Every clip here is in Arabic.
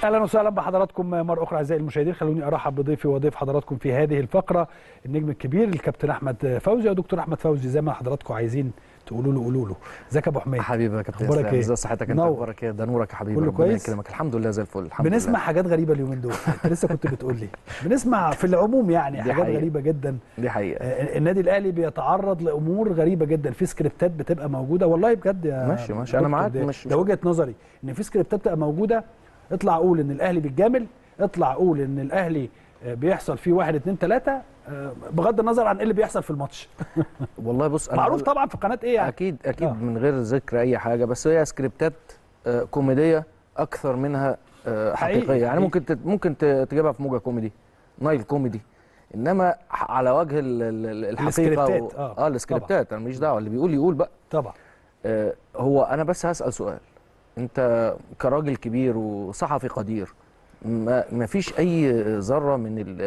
اهلا وسهلا بحضراتكم مره اخرى اعزائي المشاهدين. خلوني ارحب بضيفي وضيف حضراتكم في هذه الفقره النجم الكبير الكابتن احمد فوزي. يا دكتور احمد فوزي زي ما حضراتكم عايزين تقولوا له قولوا له. ازيك يا ابو حميد؟ حبيبي يا كابتن اخبارك اسلام، ايه؟ ازي صحتك انت؟ اخبارك ايه؟ ده نورك يا حبيبي، كله ربنا كويس؟ يكرمك. الحمد لله زي الفل، الحمد لله. بنسمع حاجات غريبه اليومين دول، انت لسه كنت بتقول لي بنسمع في العموم يعني حاجات حقيقة. غريبه جدا. دي حقيقه. النادي الاهلي بيتعرض لامور غريبه جدا، في سكريبتات بتبقى موجوده والله بجد يا ماشي انا معاك. ده وجهه نظري ان في سكريبتات بتبقى موجوده. اطلع قول ان الاهلي بيتجامل، اطلع قول ان الاهلي بيحصل فيه 1 2 3 بغض النظر عن ايه اللي بيحصل في الماتش. والله بص، انا معروف طبعا في قناه ايه يعني. اكيد من غير ذكر اي حاجه، بس هي سكريبتات كوميديه اكثر منها حقيقيه. يعني ممكن تجيبها في موجه كوميدي، نايل كوميدي، انما على وجه الحقيقه السكريبتات انا ماليش دعوه، اللي بيقول يقول بقى طبعا. هو انا بس هسال سؤال، انت كراجل كبير وصحفي قدير، ما فيش اي ذره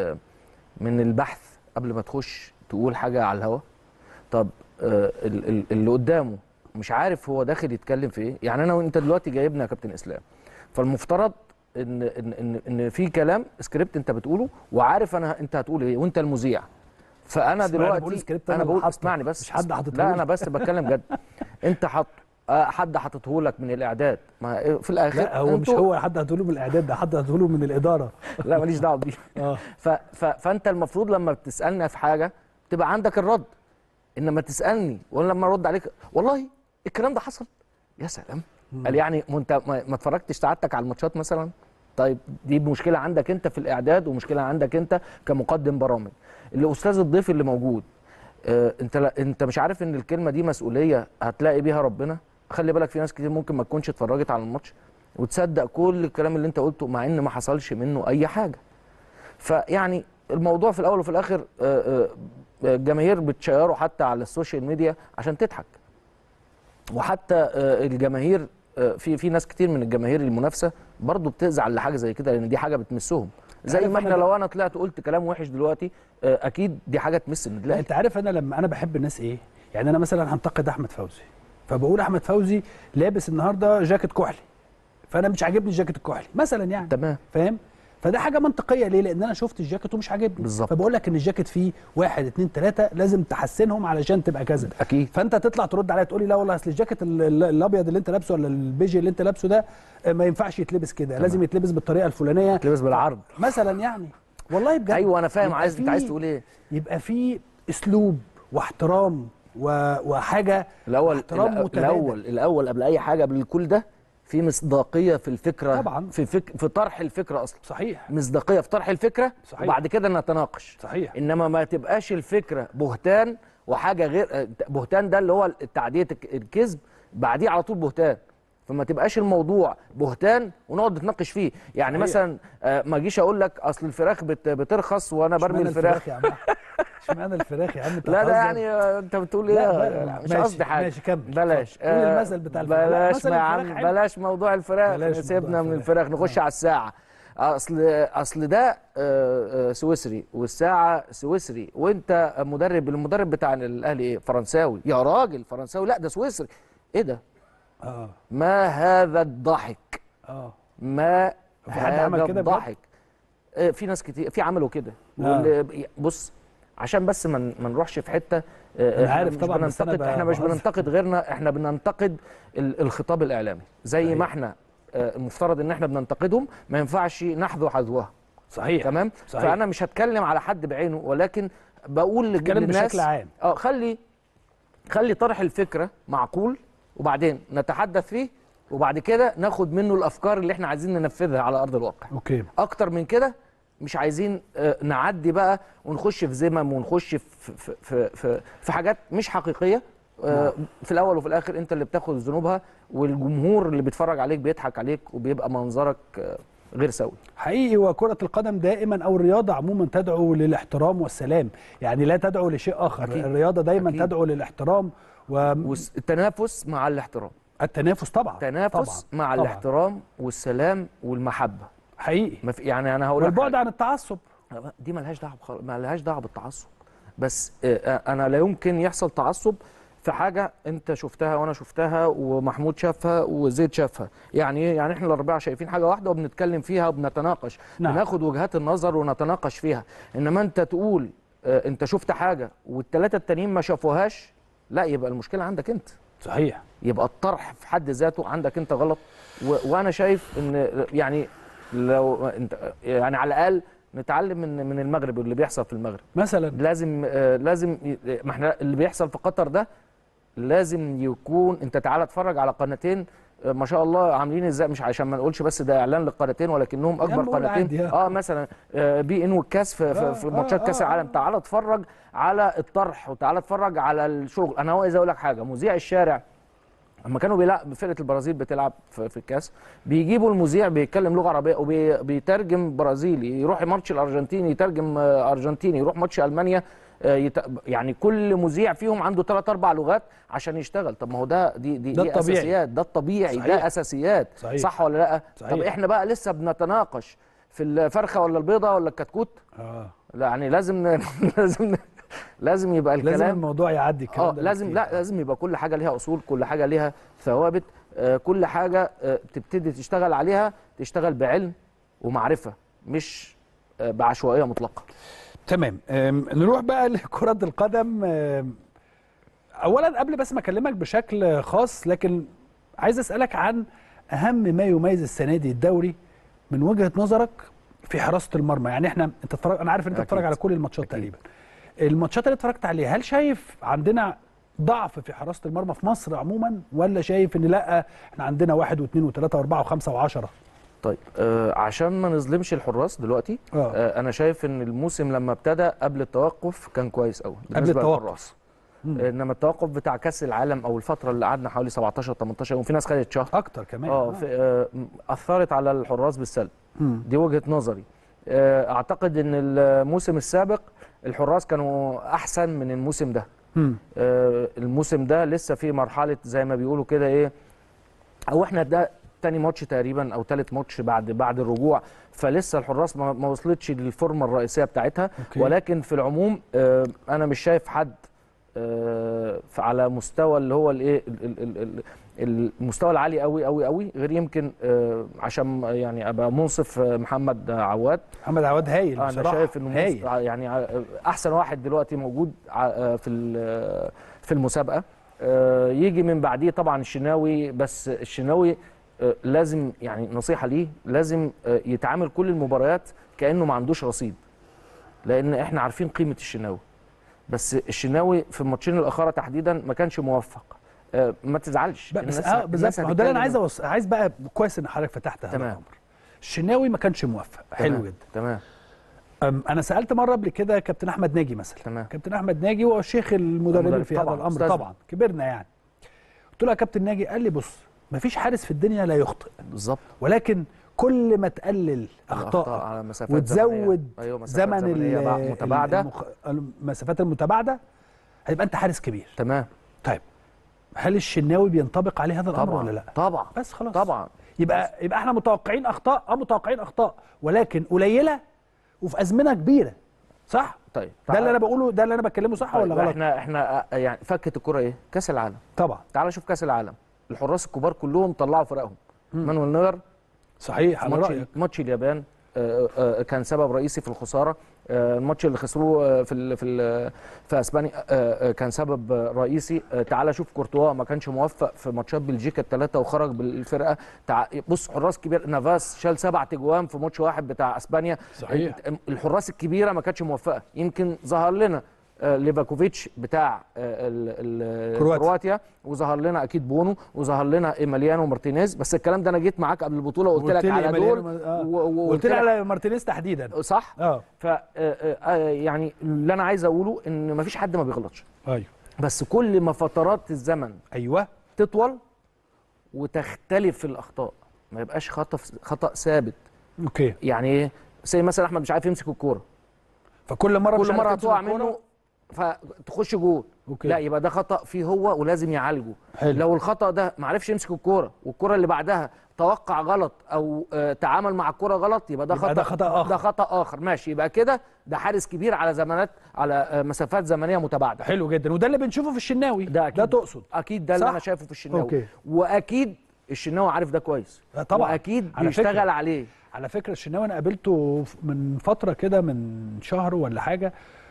من البحث قبل ما تخش تقول حاجه على الهوا؟ طب اللي قدامه مش عارف هو داخل يتكلم في ايه؟ يعني انا وانت دلوقتي جايبنا يا كابتن اسلام، فالمفترض ان في كلام سكريبت انت بتقوله وعارف انت هتقول ايه وانت المذيع. فانا دلوقتي انا بقول اسمعني بس، مش حد حاططه. لا انا بس بتكلم جد. انت حد حاططه لك من الاعداد، ما في الاخر لا هو مش هو حد هتقوله من الاعداد، ده حد هتقوله من الاداره. لا ماليش دعوه بيه. فانت المفروض لما بتسالنا في حاجه تبقى عندك الرد، انما تسالني وانا لما ارد عليك والله الكلام ده حصل، يا سلام. قال يعني انت ما اتفرجتش سعادتك على الماتشات مثلا؟ طيب دي مشكله عندك انت في الاعداد، ومشكله عندك انت كمقدم برامج. الاستاذ الضيف اللي موجود، انت مش عارف ان الكلمه دي مسؤوليه هتلاقي بيها ربنا؟ خلي بالك في ناس كتير ممكن ما تكونش اتفرجت على الماتش وتصدق كل الكلام اللي انت قلته مع ان ما حصلش منه اي حاجه. فيعني الموضوع في الاول وفي الاخر الجماهير بتشيره حتى على السوشيال ميديا عشان تضحك، وحتى الجماهير في ناس كتير من الجماهير المنافسه برضو بتزعل لحاجه زي كده، لان دي حاجه بتمسهم. زي ما احنا لو انا طلعت قلت كلام وحش دلوقتي اكيد دي حاجه تمس النادي الاهلي. انت عارف انا لما انا بحب الناس ايه؟ يعني انا مثلا هنتقد احمد فوزي، فبقول احمد فوزي لابس النهارده جاكيت كحلي، فانا مش عاجبني الجاكيت الكحلي مثلا يعني. تمام. فاهم؟ فده حاجه منطقيه. ليه؟ لان انا شفت الجاكيت ومش عاجبني بالظبط. فبقول لك ان الجاكيت فيه 1 2 3 لازم تحسنهم علشان تبقى كذا. اكيد. فانت تطلع ترد عليا تقول لي لا والله اصل الجاكيت الابيض اللي انت لابسه ولا البيجي اللي انت لابسه ده ما ينفعش يتلبس كده، لازم يتلبس بالطريقه الفلانيه، يتلبس بالعرض مثلا يعني. والله بجد. ايوه انا فاهم. انت عايز تقول ايه؟ يبقى في اسلوب واحترام وحاجه الاول متبادل. الاول قبل اي حاجه، قبل كل ده في مصداقيه في الفكره طبعا، في طرح الفكره اصلا. صحيح. مصداقيه في طرح الفكره. صحيح. وبعد كده نتناقش. صحيح. انما ما تبقاش الفكره بهتان وحاجه غير بهتان، ده اللي هو تعديه الكذب بعديه على طول بهتان. فما تبقاش الموضوع بهتان ونقعد نتناقش فيه. يعني صحيح. مثلا ما اجيش اقول لك اصل الفراخ بترخص وانا برمي الفراخ. اشمعنى الفراخ يا عم؟ لا ده يعني انت بتقول ايه؟ مش قصدي حاجه. ماشي كمل. بلاش. قول المثل بتاع الفراخ. بلاش يا عم، بلاش موضوع الفراخ، سيبنا من الفراخ نخش على الساعه. اصل ده سويسري والساعه سويسري، وانت المدرب بتاع الاهلي ايه؟ فرنساوي. يا راجل فرنساوي؟ لا ده سويسري. ايه ده؟ ما هذا الضحك؟ ما هذا الضحك؟ في ناس كتير في عملوا كده. بص عشان بس ما نروحش في حته. انا عارف طبعا، احنا مش بننتقد غيرنا، احنا بننتقد الخطاب الاعلامي زي صحيح. ما احنا المفترض ان احنا بننتقدهم، ما ينفعش نحذو حذوها. صحيح. تمام. صحيح. فانا مش هتكلم على حد بعينه، ولكن بقول للناس بشكل عام خلي طرح الفكره معقول، وبعدين نتحدث فيه، وبعد كده ناخد منه الافكار اللي احنا عايزين ننفذها على ارض الواقع. اوكي. اكتر من كده مش عايزين نعدي بقى ونخش في زمم ونخش في حاجات مش حقيقيه. في الاول وفي الاخر انت اللي بتاخد ذنوبها، والجمهور اللي بيتفرج عليك بيضحك عليك، وبيبقى منظرك غير سوي حقيقي. وكرة القدم دائما او الرياضة عموما تدعو للاحترام والسلام، يعني لا تدعو لشيء اخر. أكيد. الرياضة دايما أكيد. تدعو للاحترام والتنافس مع الاحترام. التنافس طبعا. التنافس مع طبعا. الاحترام والسلام والمحبة حقيقي. يعني انا هقول لك والبعد عن التعصب، دي مالهاش دعوه بالتعصب. بس انا لا يمكن يحصل تعصب في حاجه انت شفتها وانا شفتها ومحمود شافها وزيد شافها. يعني ايه؟ يعني احنا الاربعه شايفين حاجه واحده وبنتكلم فيها وبنتناقش. نعم. بناخد وجهات النظر ونتناقش فيها. انما انت تقول انت شفت حاجه والثلاثه التانيين ما شافوهاش، لا، يبقى المشكله عندك انت. صحيح. يبقى الطرح في حد ذاته عندك انت غلط. وانا شايف ان يعني لو انت يعني على الاقل نتعلم من المغرب واللي بيحصل في المغرب مثلا لازم ما احنا اللي بيحصل في قطر ده لازم يكون. انت تعالى اتفرج على قناتين ما شاء الله عاملين ازاي، مش عشان ما نقولش بس ده اعلان للقناتين ولكنهم اكبر قناتين. مثلا بي ان والكاس في ماتشات كاس العالم. تعالى اتفرج على الطرح وتعالى اتفرج على الشغل. انا عايز اقول لك حاجه، مذيع الشارع لما كانوا بيلعب فرقه البرازيل بتلعب في الكاس، بيجيبوا المذيع بيتكلم لغه عربيه وبيترجم برازيلي، يروح ماتش الارجنتين يترجم ارجنتيني، يروح ماتش المانيا يعني كل مذيع فيهم عنده 3 4 لغات عشان يشتغل. طب ما هو دي اساسيات، ده الطبيعي. صحيح. ده اساسيات. صحيح. صح ولا لا؟ صحيح. طب احنا بقى لسه بنتناقش في الفرخه ولا البيضه ولا الكتكوت. لا يعني لازم يبقى الكلام، لازم الموضوع يعدي الكلام ده لازم لا لازم يبقى كل حاجه ليها اصول، كل حاجه ليها ثوابت. كل حاجه تبتدي تشتغل عليها تشتغل بعلم ومعرفه، مش بعشوائيه مطلقه. تمام. نروح بقى لكرة القدم. اولا قبل بس ما اكلمك بشكل خاص، لكن عايز اسالك عن اهم ما يميز السنه دي الدوري من وجهه نظرك في حراسه المرمى. يعني انت انا عارف ان انت بتتفرج على كل الماتشات تقريبا. الماتشات اللي اتفرجت عليها، هل شايف عندنا ضعف في حراسه المرمى في مصر عموما، ولا شايف ان لا احنا عندنا 1 و2 و3 و4 و5 و10؟ طيب عشان ما نظلمش الحراس دلوقتي، انا شايف ان الموسم لما ابتدى قبل التوقف كان كويس قوي بالنسبه للحراس. انما التوقف بتاع كاس العالم او الفتره اللي قعدنا حوالي 17 18 يوم، في ناس خدت شهر اكتر كمان اثرت على الحراس بالسلب. دي وجهه نظري. اعتقد ان الموسم السابق الحراس كانوا احسن من الموسم ده. الموسم ده لسه في مرحله زي ما بيقولوا كده ايه، او احنا ده تاني ماتش تقريبا او تالت ماتش بعد الرجوع، فلسه الحراس ما وصلتش للفورمه الرئيسيه بتاعتها. ولكن في العموم انا مش شايف حد على مستوى اللي هو الايه المستوى العالي قوي قوي قوي، غير يمكن عشان يعني ابقى منصف محمد عواد هايل انا شايف انه يعني احسن واحد دلوقتي موجود في المسابقه. يجي من بعديه طبعا الشناوي، بس الشناوي لازم يعني نصيحه ليه، لازم يتعامل كل المباريات كانه ما عندوش رصيد، لان احنا عارفين قيمه الشناوي. بس الشناوي في الماتشين الاخيره تحديدا ما كانش موفق. ما تزعلش بس بالظبط، هو ده اللي انا عايز بقى كويس ان حضرتك فتحت هذا الامر. الشناوي ما كانش موفق. حلو جدا. تمام. انا سالت مره قبل كده كابتن احمد ناجي مثلا. تمام. كابتن احمد ناجي هو شيخ المدربين في هذا الامر طبعا، كبرنا يعني. قلت له يا كابتن ناجي، قال لي بص، ما فيش حارس في الدنيا لا يخطئ. بالظبط. ولكن كل ما تقلل اخطاء على مسافات وتزود زمن المتباعده، المسافات المتباعده، هيبقى انت حارس كبير. تمام. طيب هل الشناوي بينطبق عليه هذا الامر ولا لا؟ طبعا. بس خلاص طبعا. يبقى احنا متوقعين اخطاء، متوقعين اخطاء، ولكن قليله وفي ازمنه كبيره. صح؟ طيب ده اللي انا بقوله، ده اللي انا بتكلمه، صح ولا غلط؟ احنا يعني فكت الكوره ايه؟ كاس العالم. طبعا. تعال شوف كاس العالم، الحراس الكبار كلهم طلعوا فرقهم. مانويل نوير صحيح على رايك. ماتش اليابان كان سبب رئيسي في الخساره. الماتش اللي خسروه في اسبانيا كان سبب رئيسي. تعال شوف كورتوا ما كانش موفق في ماتشات بلجيكا الثلاثه وخرج بالفرقه. بص حراس كبير، نافاس شال 7 تجوان في ماتش واحد بتاع اسبانيا. صحيح. الحراس الكبيره ما كانتش موفقه. يمكن ظهر لنا ليفاكوفيتش بتاع كرواتيا، وظهر لنا اكيد بونو، وظهر لنا ايماليانو مارتينيز. بس الكلام ده انا جيت معاك قبل البطوله وقلت لك على دول، وقلت لي على مارتينيز تحديدا. صح. يعني اللي انا عايز اقوله ان مفيش حد ما بيغلطش. ايوه. بس كل ما فترات الزمن تطول وتختلف الاخطاء، ما يبقاش خطا ثابت. اوكي. يعني ايه؟ زي مثلا احمد مش عارف يمسك الكوره، فكل مره هتقع منه فتخش جول. أوكي. لا، يبقى ده خطا فيه هو ولازم يعالجه. حلو. لو الخطا ده ما عرفش يمسك الكوره والكوره اللي بعدها توقع غلط او تعامل مع الكوره غلط، يبقى ده يبقى خطا. ده خطأ آخر. ده خطا اخر، ماشي. يبقى كده ده حارس كبير على زمانات، على مسافات زمنيه متباعده. حلو جدا، وده اللي بنشوفه في الشناوي. ده أكيد. ده تقصد؟ اكيد ده اللي صح؟ انا شايفه في الشناوي. أوكي. واكيد الشناوي عارف ده كويس. طبعا. واكيد على بيشتغل فكرة. عليه. على فكره الشناوي انا قابلته من فتره كده، من شهر ولا حاجه،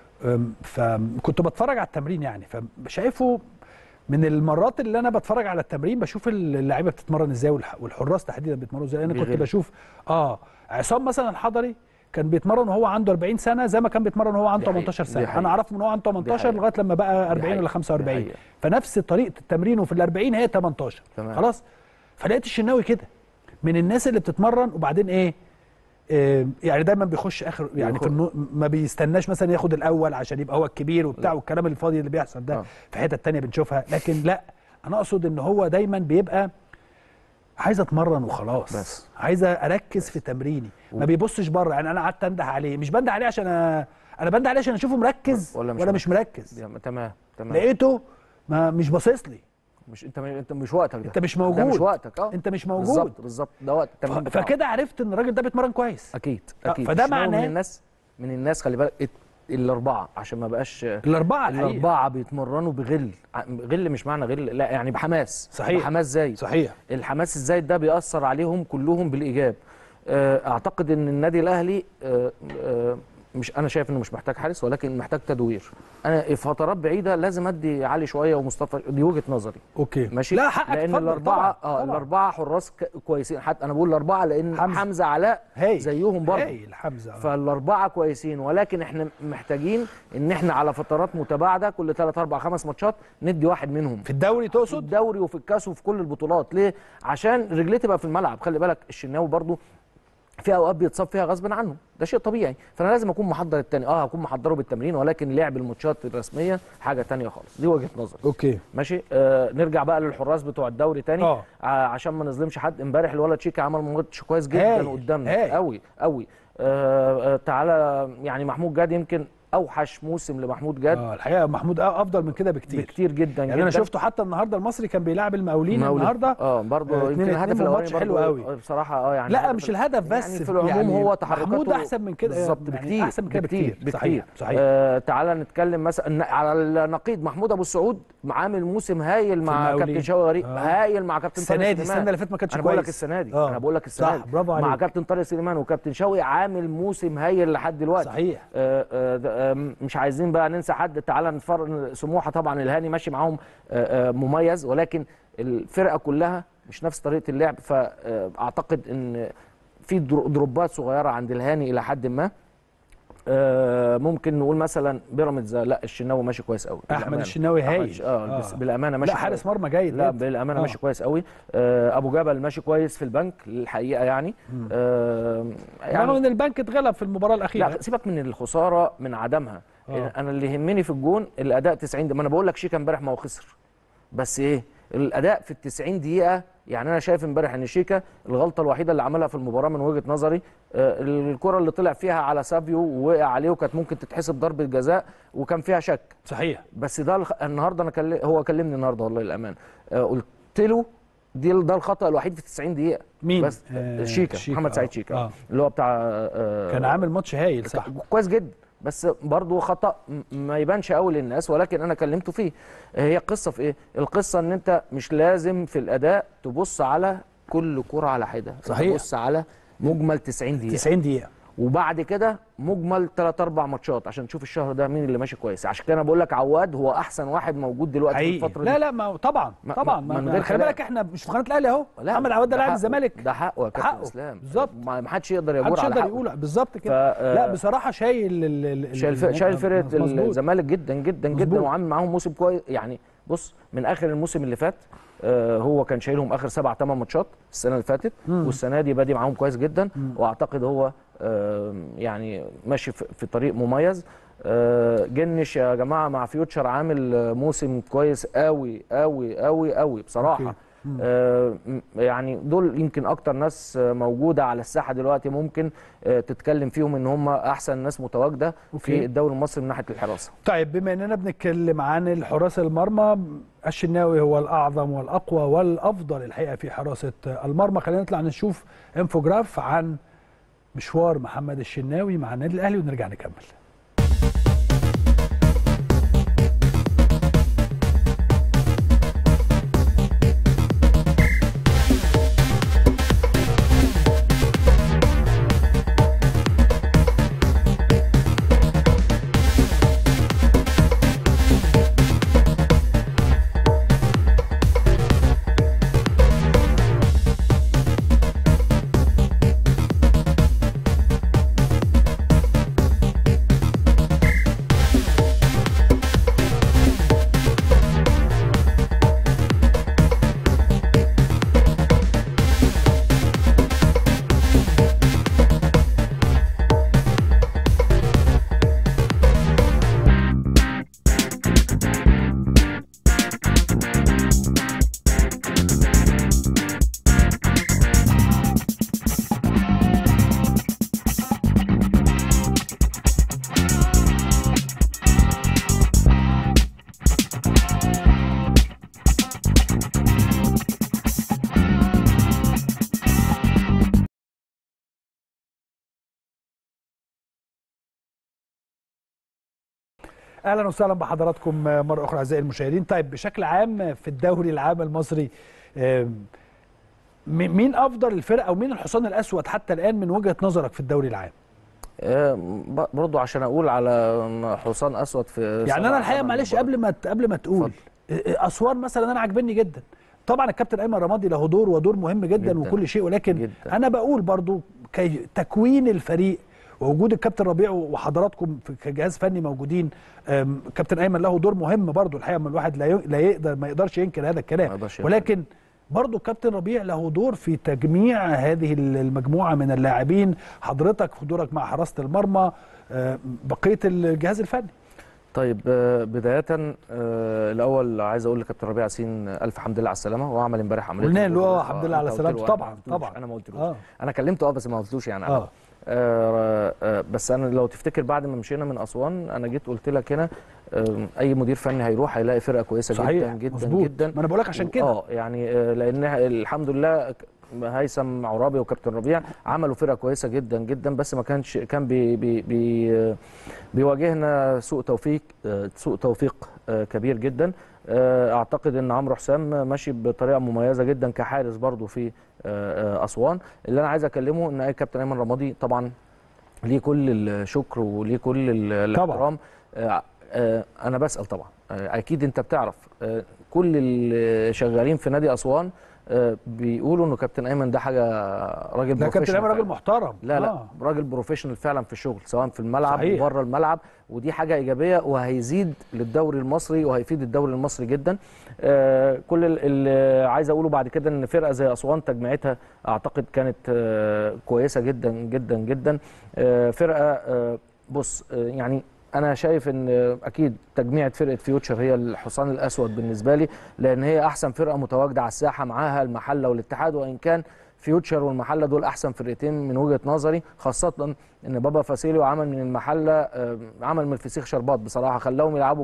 فكنت بتفرج على التمرين يعني، فشايفه من المرات اللي انا بتفرج على التمرين بشوف اللعيبه بتتمرن ازاي، والحراس تحديدا بيتمرنوا ازاي. انا كنت بيغل. بشوف عصام مثلا الحضري كان بيتمرن وهو عنده 40 سنه زي ما كان بيتمرن وهو عنده دي حقيقة. 18 دي سنه. حقيقة. انا اعرفه من هو عنده 18 لغايه لما بقى 40 ولا 45. حقيقة. فنفس طريقه التمرين وفي ال 40 هي 18. تمام. خلاص. فلقيت الشناوي كده من الناس اللي بتتمرن، وبعدين ايه، يعني دايما بيخش اخر، يعني في ما بيستناش مثلا ياخد الاول عشان يبقى هو الكبير وبتاع والكلام الفاضي اللي بيحصل ده في حته تانية بنشوفها. لكن لا، انا اقصد ان هو دايما بيبقى عايز اتمرن وخلاص، بس عايز اركز في تمريني، ما بيبصش بره. يعني انا قعدت انده عليه، مش بنده عليه عشان انا بنده عليه عشان اشوفه مركز ولا مش مركز. تمام. لقيته مش باصص لي. انت مش وقتك ده. انت مش موجود. ده مش وقتك. انت مش موجود. بالظبط ده وقت التمرين بتاعه. فكده عرفت ان الراجل ده بيتمرن كويس. اكيد. فده معناه من الناس خلي بالك، الاربعه عشان ما بقاش الاربعه بيتمرنوا بغل. غل مش معنى غل، لا يعني بحماس. صحيح. بحماس زايد. صحيح. الحماس الزايد ده بيأثر عليهم كلهم بالايجاب. اعتقد ان النادي الاهلي مش، انا شايف انه مش محتاج حارس، ولكن محتاج تدوير. انا في فترات بعيده لازم ادي علي شويه ومصطفى، دي وجهه نظري. اوكي ماشي. لا حقك، لان الاربعه الاربعه حراس كويسين. حتى انا بقول الاربعه لان حمزه علاء زيهم برضه. حمزه فالاربعه كويسين، ولكن احنا محتاجين ان احنا على فترات متباعده كل 3 4 5 ماتشات ندي واحد منهم في الدوري. تقصد في الدوري وفي الكاس وفي كل البطولات. ليه؟ عشان رجليه تبقى في الملعب. خلي بالك الشناوي برضه في اوقات بيتصاب فيها غصب عنه، ده شيء طبيعي. فانا لازم اكون محضر التاني. هكون محضره بالتمرين، ولكن لعب الماتشات الرسميه حاجه تانية خالص. دي وجهه نظري. اوكي ماشي. نرجع بقى للحراس بتوع الدوري تاني. عشان ما نظلمش حد. امبارح الولد شيكا عمل ماتش كويس جدا قدامنا قوي قوي. تعالى يعني محمود جاد يمكن اوحش موسم لمحمود جاد. الحقيقه محمود افضل من كده بكتير جدا. يعني انا شفته حتى النهارده المصري كان بيلعب المقاولين النهارده. برضه يمكن الهدف الاولاني حلو قوي بصراحه. يعني لا مش الهدف بس، يعني في العموم يعني هو تحركاته محمود احسن من كده بالظبط. يعني احسن من كده بكتير. صحيح. تعالى نتكلم مثلا على النقيض. محمود ابو السعود عامل موسم هايل مع كابتن شوقي غريب. هايل مع كابتن طارق سليمان. السنه اللي فاتت ما كانش كويس. انا بقول لك السنه دي برافو عليك. مع كابتن طارق سليمان وكابتن شوقي عامل موسم هايل لحد دلوقتي. صحيح. مش عايزين بقى ننسى حد. تعالى نتفرج سموحه، طبعا الهاني ماشي معاهم مميز، ولكن الفرقه كلها مش نفس طريقه اللعب. فاعتقد ان في دروبات صغيره عند الهاني الى حد ما. ممكن نقول مثلا بيراميدز، لا الشناوي ماشي كويس قوي. احمد الشناوي هايل. بس بالامانه ماشي. لا حارس مرمى جيد. لا بالامانه ماشي كويس قوي. ابو جبل ماشي كويس في البنك الحقيقه يعني. رغم ان البنك اتغلب في المباراه الاخيره. لا سيبك من الخساره من عدمها. انا اللي يهمني في الجون الاداء 90 دقيقه. ما انا بقول لك شيكا امبارح ما هو خسر، بس ايه الاداء في ال 90 دقيقه. يعني انا شايف امبارح ان شيكا الغلطه الوحيده اللي عملها في المباراه من وجهه نظري الكره اللي طلع فيها على سافيو ووقع عليه، وكانت ممكن تتحسب ضربه جزاء وكان فيها شك. صحيح. بس ده النهارده انا هو كلمني النهارده والله الامان، قلت له ده الخطا الوحيد في 90 دقيقه. مين؟ بس شيكا محمد سعيد شيكا اللي هو بتاع كان عامل ماتش هايل صح كويس جدا، بس برضه خطأ ما يبانش قوي للناس، ولكن انا كلمته فيه. هي القصه في ايه؟ القصه ان انت مش لازم في الاداء تبص على كل كره على حده. صحيح. تبص على مجمل 90 دقيقه. 90 دقيقه وبعد كده مجمل 3 4 ماتشات عشان تشوف الشهر ده مين اللي ماشي كويس. عشان كده انا بقول لك عواد هو احسن واحد موجود دلوقتي في الفتره دي. لا ما طبعا من غير خلي بالك احنا مش في قناه الاهلي اهو. محمد عواد ده لاعب الزمالك، ده حقه يا كابتن اسلام بالظبط. ما حدش يقدر يجور على حقه. يقول بالظبط كده. لا بصراحه شايل فرقه الزمالك جدا جدا جدا، وعامل معاهم موسم كويس. يعني بص من اخر الموسم اللي فات هو كان شايلهم اخر 7 8 ماتشات السنه اللي فاتت، والسنه دي بادي معاهم كويس جدا. واعتقد هو يعني ماشي في طريق مميز. جنش يا جماعه مع فيوتشر عامل موسم كويس قوي قوي قوي قوي بصراحه. يعني دول يمكن اكتر ناس موجوده على الساحه دلوقتي ممكن تتكلم فيهم ان هم احسن ناس متواجده في الدوري المصري من ناحيه الحراسه. طيب بما اننا بنتكلم عن الحراس المرمى، الشناوي هو الاعظم والاقوى والافضل الحقيقه في حراسه المرمى. خلينا نطلع نشوف انفوجراف عن مشوار محمد الشناوي مع النادي الاهلي ونرجع نكمل. اهلا وسهلا بحضراتكم مره اخرى اعزائي المشاهدين. طيب بشكل عام في الدوري العام المصري، مين افضل الفرق او مين الحصان الاسود حتى الان من وجهه نظرك في الدوري العام؟ برضو عشان اقول على حصان اسود في يعني انا الحقيقه معلش قبل ما تقول اسوان مثلا، انا عاجبني جدا. طبعا الكابتن ايمن رمادي له دور ودور مهم جدا وكل شيء، ولكن جداً. انا بقول برضو تكوين الفريق ووجود الكابتن ربيع وحضراتكم كجهاز فني موجودين، كابتن ايمن له دور مهم برضو الحقيقه. من الواحد ما يقدرش ينكر هذا الكلام، ولكن برضو الكابتن ربيع له دور في تجميع هذه المجموعه من اللاعبين. حضرتك في دورك مع حراسه المرمى، بقيه الجهاز الفني. طيب بدايه الاول عايز اقول لكابتن ربيع ياسين الف حمد لله على السلامه. هو عمل امبارح عمليه، قلنا له الحمد لله على سلامته. طبعا انا ما قلتلوش، انا كلمته بس ما قلتلوش يعني. بس انا لو تفتكر بعد ما مشينا من اسوان انا جيت قلت لك هنا اي مدير فني هيروح هيلاقي فرقه كويسه صحيح. جدا جدا مظبوط. جدا. ما انا بقول لك عشان كده يعني لان الحمد لله هيثم عرابي وكابتن ربيع عملوا فرقه كويسه جدا جدا، بس ما كان بيواجهنا سوء توفيق كبير جدا. اعتقد ان عمرو حسام ماشي بطريقه مميزه جدا كحارس برضو في اسوان. اللي انا عايز اكلمه ان اي كابتن ايمن رمادي طبعا ليه كل الشكر وليه كل الاحترام. انا بسال طبعا، اكيد انت بتعرف كل اللي شغالين في نادي اسوان بيقولوا انه كابتن ايمن ده حاجه راجل بروفيشنال. كابتن ايمن راجل محترم. لا راجل بروفيشنال فعلا في الشغل سواء في الملعب وبره الملعب، ودي حاجه ايجابيه وهيزيد للدوري المصري وهيفيد الدوري المصري جدا. كل اللي عايز اقوله بعد كده ان فرقه زي اسوان تجميعتها اعتقد كانت كويسه جدا جدا جدا. فرقه بص يعني انا شايف ان اكيد تجميعة فرقه فيوتشر هي الحصان الاسود بالنسبه لي، لان هي احسن فرقه متواجده على الساحه، معاها المحله والاتحاد، وان كان فيوتشر والمحله دول احسن فرقتين من وجهه نظري، خاصه ان بابا فاسيليو عمل من المحله عمل من الفسيخ شربات بصراحه، خلاهم يلعبوا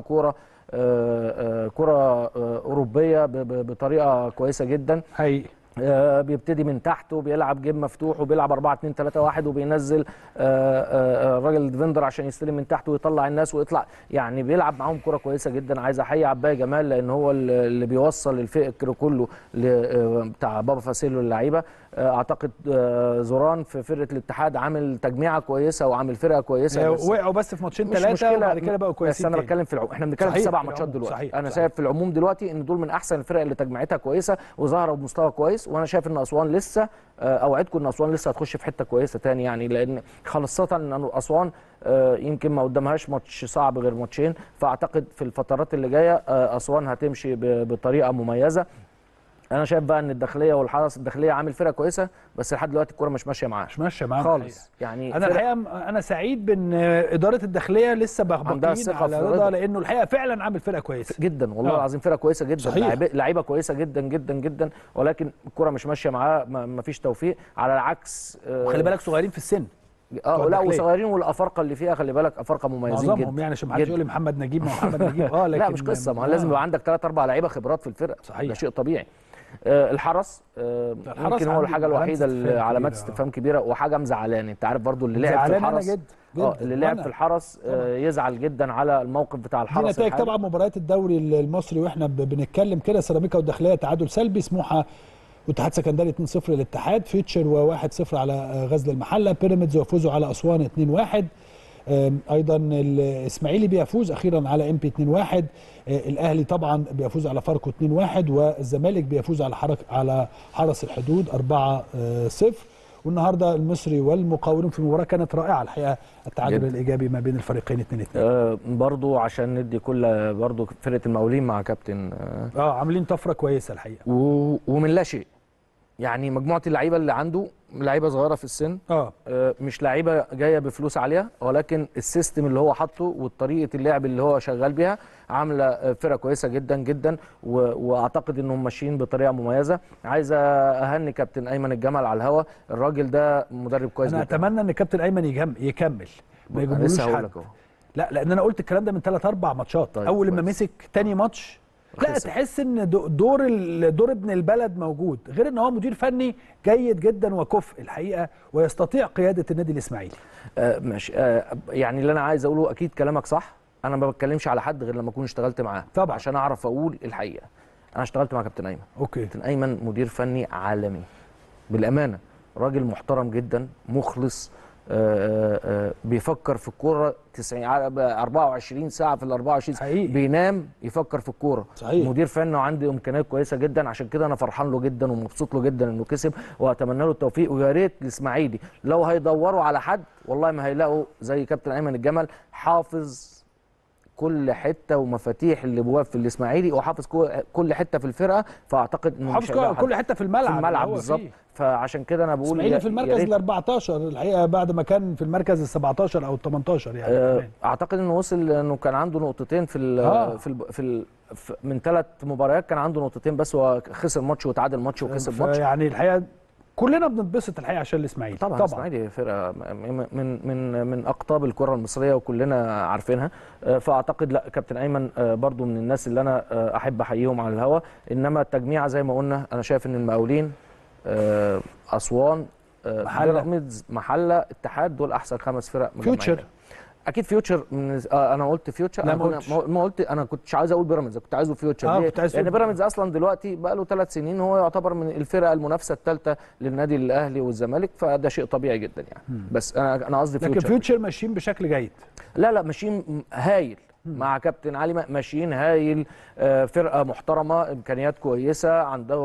كوره اوروبيه بطريقه كويسه جدا حقيقي. بيبتدي من تحت وبيلعب جيم مفتوح وبيلعب 4-2-3-1 وبينزل الراجل ديفندر عشان يستلم من تحت ويطلع الناس ويطلع، يعني بيلعب معاهم كرة كويسه جدا. عايز احيي عباية جمال لان هو اللي بيوصل الفكر كله بتاع بابا فاسيلو اللعيبه. اعتقد زوران في فرقه الاتحاد عامل تجميعه كويسه وعامل فرقه كويسه، وقعوا بس في ماتشين ثلاثه وبعد كده بقوا كويسين. بس انا بتكلم في العموم، احنا بنتكلم في 7 ماتشات دلوقتي. صحيح. انا شايف في العموم دلوقتي ان دول من احسن الفرق اللي تجميعتها كويسه وظاهره بمستوى كويس، وانا شايف ان اسوان لسه اوعدكم ان اسوان لسه هتخش في حته كويسه ثاني، يعني لان خاصه ان اسوان يمكن ما قدامهاش ماتش صعب غير ماتشين، فاعتقد في الفترات اللي جايه اسوان هتمشي بطريقه مميزه. انا شايف بقى ان الداخليه والحرس، الداخليه عامل فرقه كويسه بس لحد دلوقتي الكوره مش ماشيه معاه، مش ماشيه معاه خالص. يعني انا الحقيقه انا سعيد بان اداره الداخليه لسه بغبقين على رضا، لانه الحقيقه فعلا عامل فرقه كويسه جدا والله العظيم، فرقه كويسه جدا، لعيبه كويسه جدا جدا جدا، ولكن الكوره مش ماشيه معاه، ما فيش توفيق، على العكس. وخلي بالك صغيرين في السن. لا وصغيرين، والافارقه اللي فيها خلي بالك افارقه مميزين جدا، يعني عشان ما حدش يقول لي محمد نجيب، ما محمد نجيب لكن لا مش قصه، ما لازم يبقى عندك 3 4 لعيبه خبرات في الفرقه، صحيح، ده شيء طبيعي. الحرس يمكن هو الحاجه الوحيده اللي علامات استفهام كبيره، وحاجه مزعلاني. انت عارف برضو اللي لعب في الحرس اللي لعب في الحرس يزعل جدا على الموقف بتاع الحرس. دي نتائج طبعا مباريات الدوري المصري، واحنا بنتكلم كده: سيراميكا والداخليه تعادل سلبي، سموحه واتحاد سكندري 2-0 للاتحاد، فيوتشر و1-0 على غزل المحله، بيراميدز وفوزوا على اسوان 2-1، ايضا الاسماعيلي بيفوز اخيرا على ام بي 2-1، الاهلي طبعا بيفوز على فاركو 2-1، والزمالك بيفوز على حرس الحدود 4-0. والنهارده المصري والمقاولون في مباراه كانت رائعه الحقيقه، التعادل الايجابي ما بين الفريقين 2-2. برضو عشان ندي كل برضو فرقه المقاولين مع كابتن عاملين طفره كويسه الحقيقه، ومن لا شيء. يعني مجموعه اللعيبه اللي عنده لعيبه صغيره في السن، مش لعيبه جايه بفلوس عاليه، ولكن السيستم اللي هو حاطه وطريقه اللعب اللي هو شغال بيها عامله فرقه كويسه جدا جدا، واعتقد انهم ماشيين بطريقه مميزه. عايز اهني كابتن ايمن الجمل على الهوا، الراجل ده مدرب كويس جدا. انا اتمنى ان كابتن ايمن يكمل، ما يجيبولوش حد. لا لان انا قلت الكلام ده من 3 4 ماتشات. طيب اول لما مسك تاني ماتش لا تحس ان دور ابن البلد موجود، غير ان هو مدير فني جيد جدا وكفء الحقيقه، ويستطيع قياده النادي الاسماعيلي. ماشي. يعني اللي انا عايز اقوله اكيد كلامك صح، انا ما بتكلمش على حد غير لما اكون اشتغلت معاه طبعا عشان اعرف اقول الحقيقه. انا اشتغلت مع كابتن ايمن. كابتن ايمن مدير فني عالمي بالامانه، راجل محترم جدا، مخلص، بيفكر في الكوره 24 ساعه في ال 24 ساعه حقيقي. بينام يفكر في الكوره. مدير فني وعنده امكانيات كويسه جدا، عشان كده انا فرحان له جدا ومبسوط له جدا انه كسب، واتمنى له التوفيق. ويا ريت الاسماعيلي لو هيدوروا على حد والله ما هيلاقوا زي كابتن ايمن الجمل، حافظ كل حته ومفاتيح الابواب في الاسماعيلي، وحافظ كل حته في الفرقه، فاعتقد انه حافظ كل حته في الملعب بالظبط. فعشان كده انا بقول الاسماعيلي في المركز ال 14 الحقيقه، بعد ما كان في المركز ال 17 او ال 18 يعني. اعتقد انه وصل انه كان عنده نقطتين من 3 مباريات كان عنده نقطتين بس، وخسر ماتش وتعادل ماتش وكسب ماتش. يعني الحقيقه كلنا بنتبسط الحقيقه عشان الاسماعيلي. طبعا الاسماعيلي فرقه من اقطاب الكره المصريه وكلنا عارفينها. فاعتقد لا، كابتن ايمن برضو من الناس اللي انا احب احييهم على الهوا. انما التجميعه زي ما قلنا، انا شايف ان المقاولين، اسوان، بيراميدز، محله، اتحاد، دول احسن 5 فرق. فيوتشر اكيد فيوتشر انا قلت فيوتشر. انا كنتش عايز اقول بيراميدز، كنت عايزه فيوتشر. لان بيراميدز اصلا دلوقتي بقى له 3 سنين هو يعتبر من الفرقه المنافسه الثالثه للنادي الاهلي والزمالك، فده شيء طبيعي جدا يعني. بس انا قصدي فيوتشر. لكن فيوتشر ماشيين بشكل جيد. لا ماشيين هايل مع كابتن علي، ماشيين هايل. فرقه محترمه، امكانيات كويسه،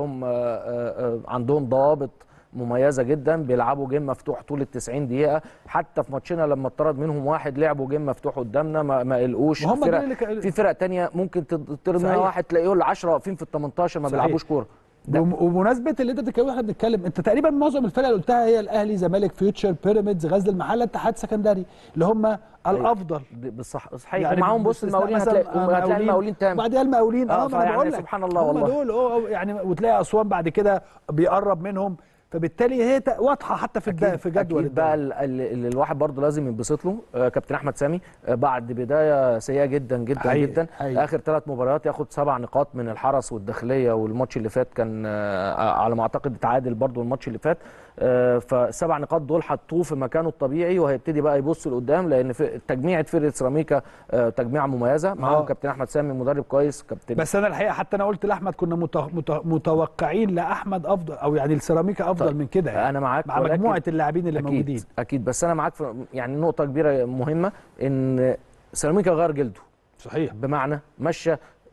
عندهم ضوابط مميزه جدا، بيلعبوا جيم مفتوح طول ال 90 دقيقه. حتى في ماتشنا لما اتطرد منهم واحد لعبوا جيم مفتوح قدامنا، ما قلقوش. في فرق تانية ممكن تطرد منها واحد تلاقيه ال 10 واقفين في ال 18 ما بيلعبوش كوره. وبمناسبه اللي انت بتتكلم، احنا بنتكلم، انت تقريبا معظم الفرق اللي قلتها هي الاهلي، زمالك، فيوتشر، بيراميدز، غزل المحله، اتحاد سكندري، اللي هم الافضل. صحيح يعني معاهم. بص المقاولين هتلاقي المقاولين تاني، بعديها المقاولين ما انا بقول لك سبحان الله والله دول يعني. وتلاقي اسوان بعد كده بيقرب منهم، فبالتالي هي واضحه حتى في جدول أكيد. بقى اللي الواحد برضه لازم ينبسط له كابتن احمد سامي، بعد بدايه سيئه جدا جدا جدا. اخر 3 مباريات ياخد 7 نقاط من الحرس والداخليه، والماتش اللي فات كان على ما اعتقد تعادل برضه الماتش اللي فات. ف7 نقاط دول حطوه في مكانه الطبيعي، وهيبتدي بقى يبص لقدام، لان في تجميعه فرقه سيراميكا تجميعه مميزه معاهم كابتن احمد سامي مدرب كويس. كابتن بس انا الحقيقه حتى انا قلت لاحمد كنا متوقعين لاحمد افضل، او يعني السيراميكا افضل من كده يعني. انا معاك مع مجموعه اللاعبين اللي موجودين. اكيد بس انا معاك يعني نقطه كبيره مهمه، ان سيراميكا غير جلده. صحيح. بمعنى مشى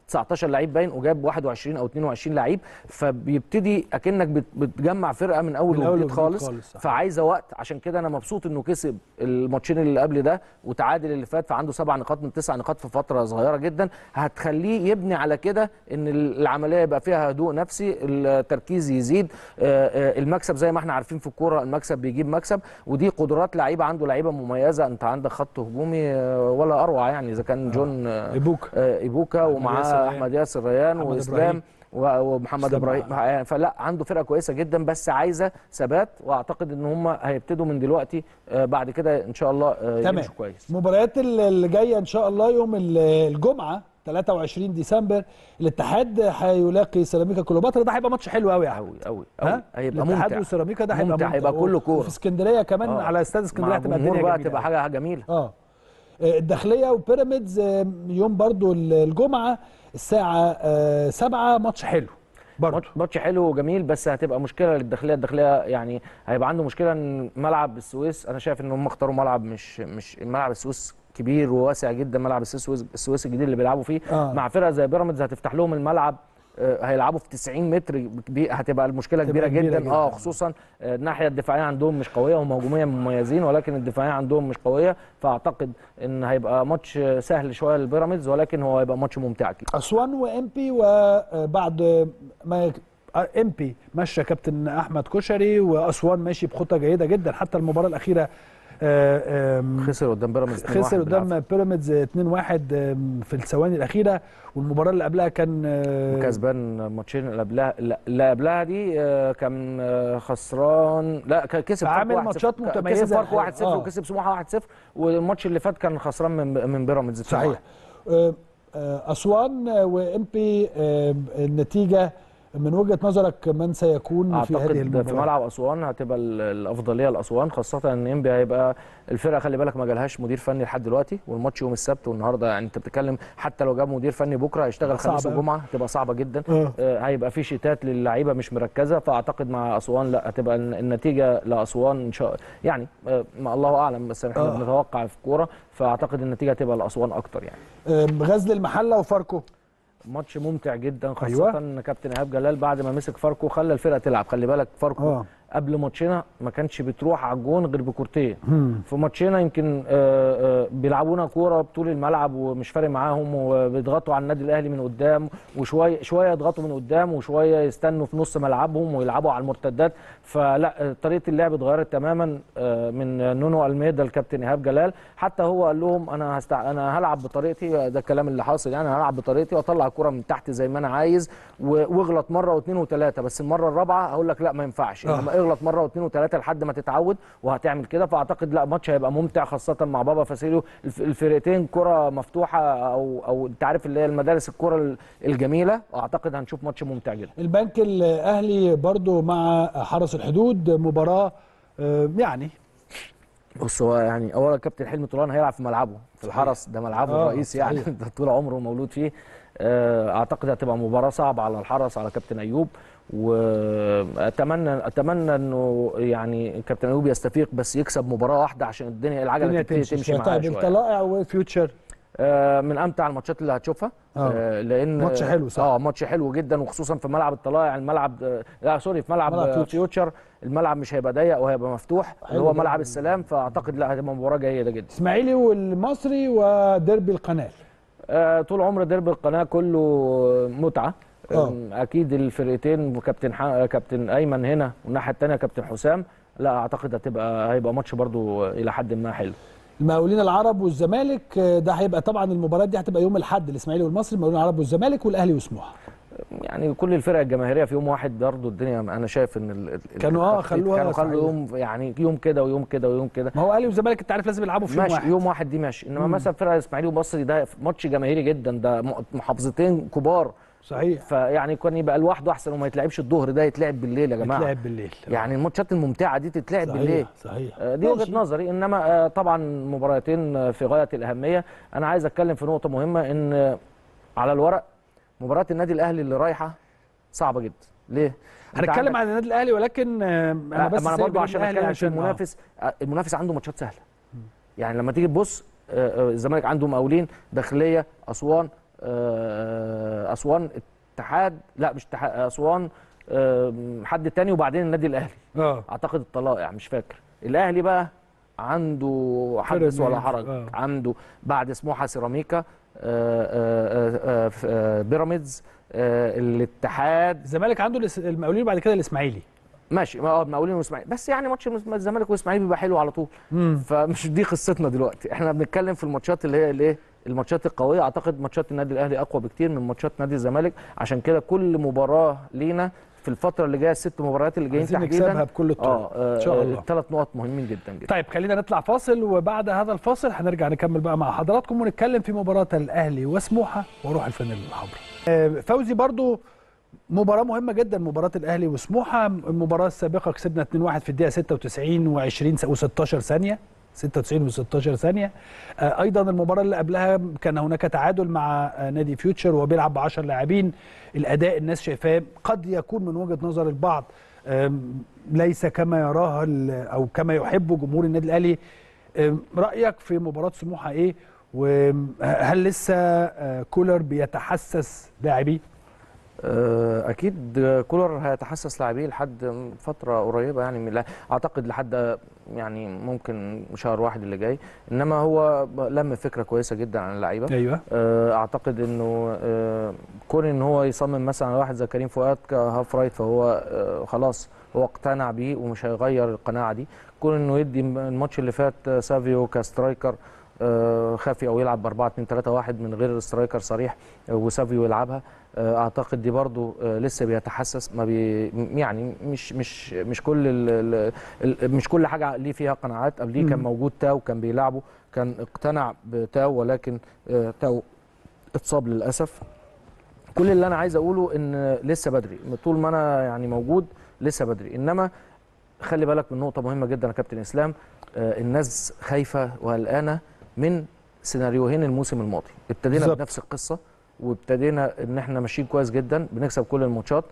19 لعيب باين وجاب 21 او 22 لعيب، فبيبتدي اكنك بتجمع فرقه من اول وجديد خالص. فعايزه وقت. عشان كده انا مبسوط انه كسب الماتشين اللي قبل ده وتعادل اللي فات، فعنده 7 نقاط من 9 نقاط في فتره صغيره جدا، هتخليه يبني على كده ان العمليه يبقى فيها هدوء نفسي، التركيز يزيد، المكسب زي ما احنا عارفين في الكوره المكسب بيجيب مكسب، ودي قدرات لعيبه، عنده لعيبه مميزه. انت عندك خط هجومي ولا اروع يعني، اذا كان جون ايبوكا ومعاه احمد ياسر ريان واسلام ومحمد ابراهيم، فلا عنده فرقه كويسه جدا بس عايزه ثبات، واعتقد ان هم هيبتدوا من دلوقتي بعد كده ان شاء الله يمشوا كويس. المباريات اللي جايه ان شاء الله يوم الجمعه 23 ديسمبر الاتحاد هيلاقي سيراميكا كليوباترا، ده هيبقى ماتش حلو قوي قوي قوي قوي، هيبقى ممتع. الاتحاد وسيراميكا ده هيبقى ممتع، هيبقى كله كوره في اسكندريه كمان على استاد اسكندريه هتبقى الدنيا جميله، هتبقى حاجه جميله. الداخليه وبيراميدز يوم برضو الجمعه الساعه 7، ماتش حلو برضو، ماتش حلو وجميل، بس هتبقى مشكله للداخليه. الداخليه يعني هيبقى عنده مشكله ان ملعب السويس، انا شايف ان هم اختاروا ملعب مش ملعب السويس كبير وواسع جدا، ملعب السويس الجديد اللي بيلعبوا فيه مع فرقه زي بيراميدز هتفتح لهم الملعب، هيلعبوا في 90 متر، هتبقى المشكله كبيره جدا. خصوصا الناحيه الدفاعيه عندهم مش قويه، هم هجوميا مميزين ولكن الدفاعيه عندهم مش قويه، فاعتقد ان هيبقى ماتش سهل شويه للبيراميدز، ولكن هو هيبقى ماتش ممتع كده. اسوان وامبي، وبعد ما امبي مشى كابتن احمد كشري واسوان ماشي بخطه جيده جدا، حتى المباراه الاخيره خسر قدام بيراميدز 2-1، خسر قدام بيراميدز 2-1 في الثواني الاخيره، والمباراه اللي قبلها كان كسبان ماتشين اللي قبلها دي كان خسران، لا كسب عامل ماتشات متميزه، كسب فرق 1-0 وكسب سموحه 1-0، والماتش اللي فات كان خسران من بيراميدز. صحيح. اسوان وامبي النتيجه من وجهه نظرك من سيكون في هذه المباراه؟ في ملعب اسوان هتبقى الافضليه لاسوان، خاصه ان انبي هيبقى الفرقه خلي بالك ما جالهاش مدير فني لحد دلوقتي، والماتش يوم السبت والنهارده، يعني انت بتتكلم حتى لو جاب مدير فني بكره هيشتغل خميس وجمعه، هتبقى صعبه جدا. هيبقى في شتات للعيبه مش مركزه، فاعتقد مع اسوان لا هتبقى النتيجه لاسوان ان شاء الله، يعني ما الله اعلم، بس احنا بنتوقع في الكوره، فاعتقد النتيجه هتبقى لاسوان اكتر يعني. غزل المحله وفاركو ماتش ممتع جدا، خاصة ان كابتن ايهاب جلال بعد ما مسك فاركو خلى الفرقة تلعب. خلي بالك فاركو قبل ماتشنا ما كانش بتروح على الجون غير بكورتين، في ماتشنا يمكن بيلعبونا كوره بطول الملعب ومش فارق معاهم، وبيضغطوا على النادي الاهلي من قدام، وشويه يضغطوا من قدام وشويه يستنوا في نص ملعبهم ويلعبوا على المرتدات. فلا طريقه اللعب اتغيرت تماما من نونو الميدا الكابتن ايهاب جلال، حتى هو قال لهم انا هلعب بطريقتي، ده الكلام اللي حاصل يعني، هلعب بطريقتي واطلع الكوره من تحت زي ما انا عايز، واغلط مره واثنين وثلاثه، بس المره الرابعه هقول لك لا ما ينفعش، انما اغلط مره واثنين وثلاثه لحد ما تتعود وهتعمل كده. فاعتقد لا ماتش هيبقى ممتع، خاصه مع بابا فاسيليو، الفرقتين كره مفتوحه او انت عارف اللي هي المدارس الكره الجميله، اعتقد هنشوف ماتش ممتع جدا. البنك الاهلي برضو مع حرس الحدود مباراه يعني بص، هو يعني اولا كابتن حلمي طولان هيلعب في ملعبه في الحرس، ده ملعبه الرئيسي يعني ده طول عمره مولود فيه. اعتقد هتبقى مباراه صعبه على الحرس، على كابتن ايوب، واتمنى انه يعني كابتن ايوب يستفيق بس يكسب مباراه واحده عشان الدنيا العجله تبتدي تمشي معاه شويه. طيب الطلائع وفيوتشر من امتع الماتشات اللي هتشوفها، لان ماتش حلو صح؟ ماتش حلو جدا، وخصوصا في ملعب الطلائع، الملعب في ملعب فيوتشر الملعب مش هيبقى ضيق وهيبقى مفتوح اللي هو ملعب السلام، فاعتقد لا هتبقى مباراه جيده جدا. اسماعيلي والمصري وديربي القناه، طول عمر ديربي القناه كله متعه. اكيد الفرقتين كابتن ايمن هنا والناحيه الثانيه كابتن حسام، لا اعتقد هيبقى ماتش برضو الى حد ما حلو. المقاولين العرب والزمالك، ده هيبقى طبعا المباراه دي هتبقى يوم الاحد، الاسماعيلي والمصري، المقاولين العرب والزمالك والاهلي وسموحه. يعني كل الفرق الجماهيريه في يوم واحد برضه، الدنيا انا شايف ان كانوا خلوا يوم، يعني يوم كده ويوم كده ويوم كده. ما هو الاهلي والزمالك انت عارف لازم يلعبوا في يوم واحد، يوم واحد دي ماشي، انما مثلا فرق الاسماعيلي والمصري ده ماتش جماهيري جدا، ده محافظتين كبار صحيح، فيعني كان يبقى لوحده احسن وما يتلعبش الظهر، ده يتلعب بالليل يا جماعه، يتلعب بالليل، يعني الماتشات الممتعه دي تتلعب بالليل. صحيح دي وجهه نظري، انما طبعا مباراتين في غايه الاهميه. انا عايز اتكلم في نقطه مهمه، ان على الورق مباراه النادي الاهلي اللي رايحه صعبه جدا. ليه؟ هنتكلم عن النادي الاهلي، ولكن انا بس برضه عشان اتكلم عشان المنافس عنده ماتشات سهله. يعني لما تيجي تبص الزمالك عنده مقاولين، داخليه، اسوان، اسوان اتحاد، لا مش اتحاد، اسوان حد تاني، وبعدين النادي الاهلي. اعتقد الطلائع، مش فاكر. الاهلي بقى عنده حدث ولا حرج. عنده بعد سموحه سيراميكا، بيراميدز، الاتحاد، الزمالك عنده المقاولين وبعد كده الاسماعيلي. ماشي، المقاولين والاسماعيلي، بس يعني ماتش الزمالك والاسماعيلي بيبقى حلو على طول. فمش دي قصتنا دلوقتي، احنا بنتكلم في الماتشات اللي هي الايه، الماتشات القويه. اعتقد ماتشات النادي الاهلي اقوى بكتير من ماتشات نادي الزمالك، عشان كده كل مباراه لينا في الفتره اللي جايه، الست مباريات اللي جايين تحديدا نكسبها بكل الطرق ان شاء الله. ال3 نقط مهمين جدا جدا. طيب خلينا نطلع فاصل، وبعد هذا الفاصل هنرجع نكمل بقى مع حضراتكم ونتكلم في مباراه الاهلي وسموحه وروح الفانيلا الحمراء. فوزي، برضو مباراة مهمة جدا، مباراة الأهلي وسموحة. المباراة السابقة كسبنا 2-1 في الدقيقة 96 و16 ثانية، 96 و16 ثانية. أيضا المباراة اللي قبلها كان هناك تعادل مع نادي فيوتشر وبيلعب ب10 لاعبين. الأداء الناس شايفاه قد يكون من وجهة نظر البعض ليس كما يراه أو كما يحبه جمهور النادي الأهلي. رأيك في مباراة سموحة إيه؟ وهل لسه كولر بيتحسس لاعبيه؟ اكيد كولر هيتحسس لاعبيه لحد فتره قريبه، يعني لا اعتقد لحد يعني ممكن شهر واحد اللي جاي. انما هو لم فكره كويسه جدا عن اللعيبه. ايوه. اعتقد انه كون ان هو يصمم مثلا على واحد زي كريم فؤاد كهاف رايت، فهو خلاص هو اقتنع بيه ومش هيغير القناعه دي. كون انه يدي الماتش اللي فات سافيو كسترايكر خافي، او يلعب ب 4-2-3-1 من غير سترايكر صريح وسافيو يلعبها، اعتقد دي برضو لسه بيتحسس. ما يعني مش كل حاجه ليه فيها قناعات. قبليه كان موجود تاو كان بيلعبه، كان اقتنع بتاو، ولكن تاو اتصاب للاسف. كل اللي انا عايز اقوله ان لسه بدري، طول ما انا يعني موجود لسه بدري. انما خلي بالك من نقطه مهمه جدا يا كابتن اسلام، الناس خايفه وقلقانه من سيناريوهين الموسم الماضي. ابتدينا بالزبط بنفس القصه، وابتدينا ان احنا ماشيين كويس جدا بنكسب كل الماتشات،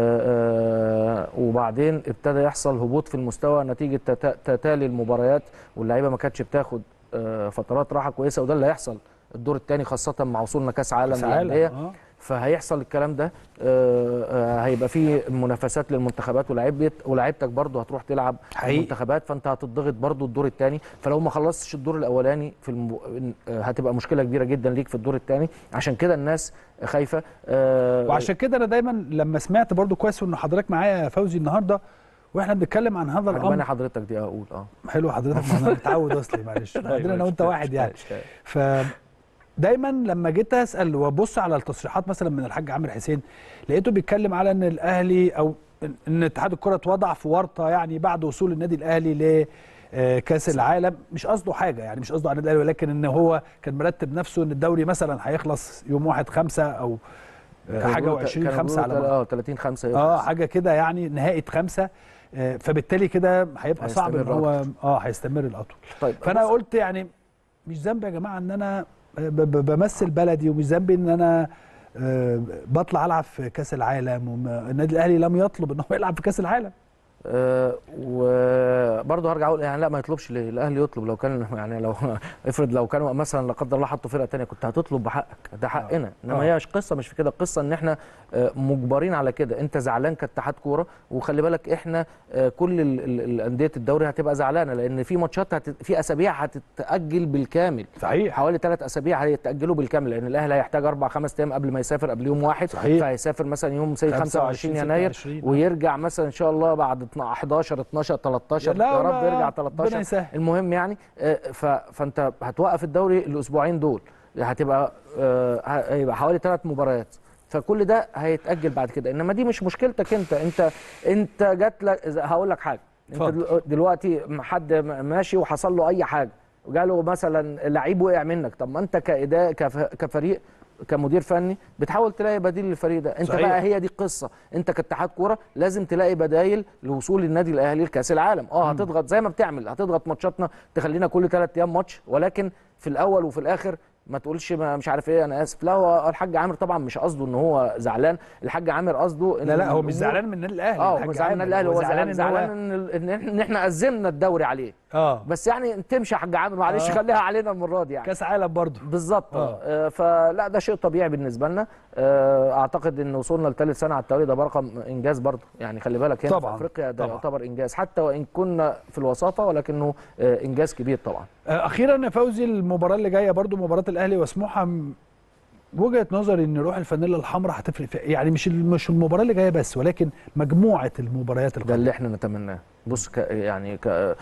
وبعدين ابتدى يحصل هبوط في المستوى نتيجه تتالي المباريات، واللعيبه ما كانتش بتاخد فترات راحه كويسه، وده اللي هيحصل الدور الثاني خاصه مع وصولنا كاس عالم للانديه. فهيحصل الكلام ده. هيبقى في منافسات للمنتخبات، ولاعيبتك برضه هتروح تلعب المنتخبات، فانت هتضغط برضه الدور الثاني. فلو ما خلصتش الدور الاولاني هتبقى مشكله كبيره جدا ليك في الدور الثاني. عشان كده الناس خايفه. وعشان كده انا دايما لما سمعت برضه كويس ان حضرتك معايا يا فوزي النهارده واحنا بنتكلم عن هذا الامر. عجباني حضرتك دي اقول حلو حضرتك، ما انا متعود اصلي، معلش عندنا انا وانت واحد يعني. دايما لما جيت اسال وابص على التصريحات مثلا من الحاج عامر حسين، لقيته بيتكلم على ان الاهلي او ان اتحاد الكره اتوضع في ورطه يعني بعد وصول النادي الاهلي لكاس العالم. مش قصده حاجه يعني، مش قصده على النادي الاهلي، ولكن ان هو كان مرتب نفسه ان الدوري مثلا هيخلص يوم 1/5 او حاجه و20/5 على 30/5 حاجه كده يعني، نهائي 5. فبالتالي كده هيبقى صعب ان هو هيستمر الاطول. طيب فانا قلت يعني مش ذنبي يا جماعه ان انا بمثل بلدي، ومش ذنبي ان انا بطلع العب في كاس العالم، والنادي الاهلي لم يطلب ان هو يلعب في كاس العالم. وبرضه هرجع اقول يعني لا، ما يطلبش ليه؟ الاهلي يطلب. لو كان يعني لو افرض لو كانوا مثلا لا قدر الله حطوا فرقه ثانيه كنت هتطلب بحقك، ده حقنا. انما هي قصه مش في كده، القصه ان احنا مجبرين على كده. انت زعلان كاتحاد كوره، وخلي بالك احنا كل الانديه الدوري هتبقى زعلانه، لان في ماتشات في اسابيع هتتاجل بالكامل. صحيح. حوالي 3 اسابيع هيتاجلوا بالكامل، لان الاهلي هيحتاج 4-5 ايام قبل ما يسافر، قبل يوم 1. صحيح. فهيسافر مثلا يوم 25 يناير ويرجع مثلا ان شاء الله بعد 11 12 13 يا رب يرجع 13. المهم يعني فانت هتوقف الدوري الاسبوعين دول، هتبقى هيبقى حوالي 3 مباريات، فكل ده هيتاجل بعد كده. انما دي مش مشكلتك انت جات لك. هقول لك حاجه، انت دلوقتي حد ماشي وحصل له اي حاجه وجاله مثلا لعيب وقع منك، طب ما انت كفريق كمدير فني بتحاول تلاقي بديل للفريق ده. انت صحيح. بقى هي دي القصه، انت كاتحاد كوره لازم تلاقي بدايل لوصول النادي الاهلي لكاس العالم. هتضغط زي ما بتعمل، هتضغط ماتشاتنا تخلينا كل 3 ايام ماتش، ولكن في الاول وفي الاخر ما تقولش مش عارف ايه انا اسف. لا، هو الحاج عامر طبعا مش قصده ان هو زعلان، الحاج عامر قصده لا هو مش زعلان من النادي الاهلي. هو مش زعلان من النادي الاهلي، هو زعلان ان احنا ازمنا الدوري عليه. بس يعني تمشي يا حاج عامر، معلش خليها علينا المره دي يعني. كاس عالم برضه بالظبط. فلا ده شيء طبيعي بالنسبه لنا. اعتقد ان وصولنا لثالث سنه على التوالي ده رقم انجاز برضه يعني. خلي بالك هنا طبعا في افريقيا ده طبعا يعتبر انجاز، حتى وان كنا في الوساطه ولكنه انجاز كبير طبعا. اخيرا يا فوزي، المباراه اللي جايه برضه مباراه الاهلي وسموحه، وجهه نظري ان روح الفانيلا الحمراء هتفرق في يعني مش المباراه اللي جايه بس، ولكن مجموعه المباريات القادمه. ده اللي احنا نتمناه. بص يعني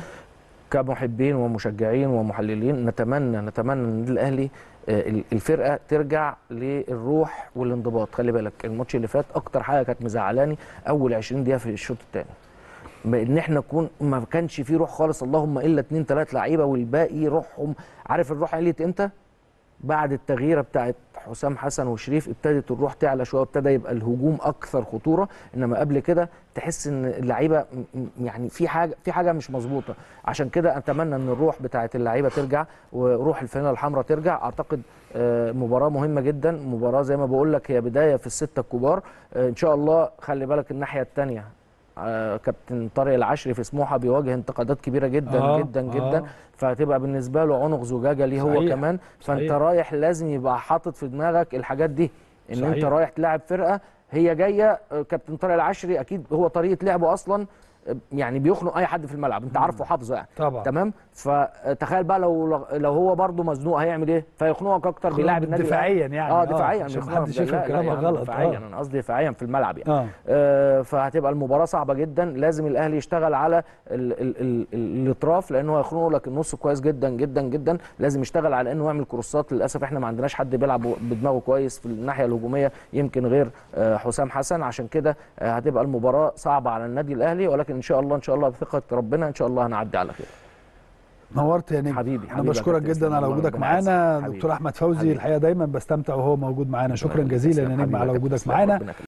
كمحبين ومشجعين ومحللين نتمنى ان النادي الاهلي الفرقه ترجع للروح والانضباط. خلي بالك الماتش اللي فات اكتر حاجه كانت مزعلاني اول 20 دقيقه في الشوط الثاني، ان احنا ما كانش فيه روح خالص، اللهم الا 2 3 لعيبه والباقي روحهم. عارف الروح عليت امتى؟ بعد التغييره بتاعت حسام حسن وشريف ابتدت الروح تعلى شويه، ابتدى يبقى الهجوم اكثر خطوره. انما قبل كده تحس ان اللعيبه يعني في حاجه مش مظبوطه. عشان كده اتمنى ان الروح بتاعت اللعيبه ترجع وروح الفانيلا الحمراء ترجع. اعتقد مباراه مهمه جدا، مباراه زي ما بقول لك هي بدايه في السته الكبار ان شاء الله. خلي بالك الناحيه الثانيه كابتن طارق العشري في سموحه بيواجه انتقادات كبيره جدا جدا، فهتبقى بالنسبه له عنق زجاجه ليه هو كمان. فانت رايح لازم يبقى حاطط في دماغك الحاجات دي، ان انت رايح تلاعب فرقه هي جايه. كابتن طارق العشري اكيد هو طريقه لعبه اصلا يعني بيخنق اي حد في الملعب، انت عارفه حافظه يعني طبعا. تمام. فتخيل بقى لو هو برده مزنوق هيعمل ايه؟ فيخنقك اكتر، بيلاعب النادي دفاعيا يعني. دفاعيا عشان محدش يفهم كلامك غلط. دفاعيا انا قصدي دفاعيا في الملعب يعني. فهتبقى المباراه صعبه جدا. لازم الاهلي يشتغل على الاطراف لانه هيخنقوا لك النص كويس جدا جدا جدا. لازم يشتغل على انه يعمل كروسات. للاسف احنا ما عندناش حد بيلعب بدماغه كويس في الناحيه الهجوميه يمكن غير حسام حسن. عشان كده هتبقى المباراه صعبه على النادي الاهلي، ولكن ان شاء الله بثقه ربنا ان شاء الله هنعدي على خير. نورت يا نجم. حبيبي انا بشكرك جدا على وجودك معانا. دكتور احمد فوزي الحقيقه دايما بستمتع وهو موجود معانا. شكرا جزيلا يا نجم على وجودك معانا.